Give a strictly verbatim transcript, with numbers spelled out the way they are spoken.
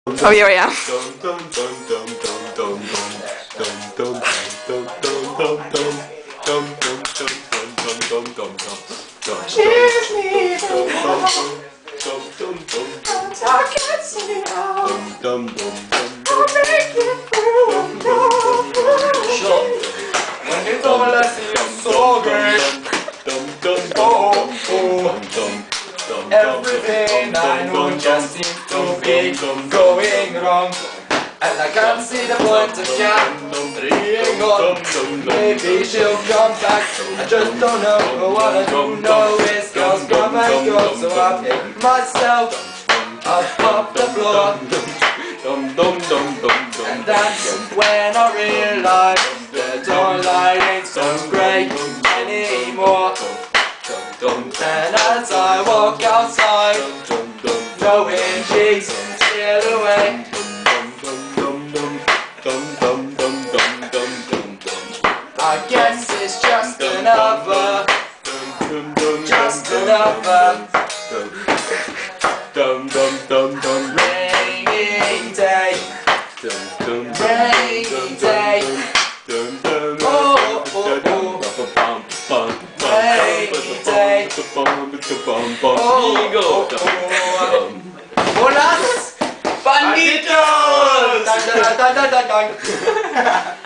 Oh yeah, yeah. Cheers me from home. I can't see how. I'll make it through. When you told me last year you're so great. Oh, oh. Everything I know just seems to be going wrong, and I can't see the point of carrying on. Maybe she'll come back, I just don't know. But what I do know is girls come and go, so I pick myself up off the floor. And that's when I realize the doorlight ain't so great anymore. And as I walk outside, knowing she's still away, I guess it's just another, just another rainy day, rainy day. Oh, oh, oh. Oh, oh, ¡Hola! ¡Banditos!